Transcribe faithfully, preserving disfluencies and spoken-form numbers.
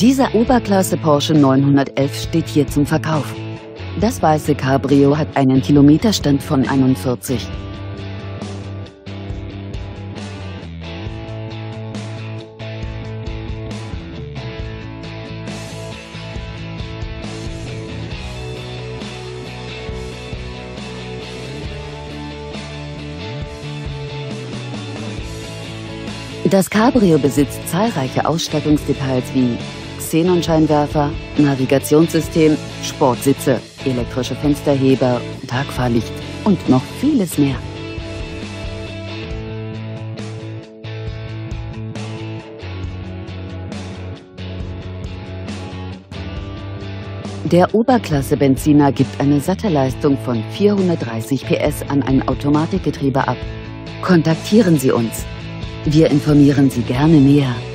Dieser Oberklasse Porsche neunhundertelf steht hier zum Verkauf. Das weiße Cabrio hat einen Kilometerstand von einundvierzig. Das Cabrio besitzt zahlreiche Ausstattungsdetails wie Xenonscheinwerfer, Navigationssystem, Sportsitze, elektrische Fensterheber, Tagfahrlicht und noch vieles mehr. Der Oberklasse-Benziner gibt eine satte Leistung von vierhundertdreißig P S an ein Automatikgetriebe ab. Kontaktieren Sie uns. Wir informieren Sie gerne näher.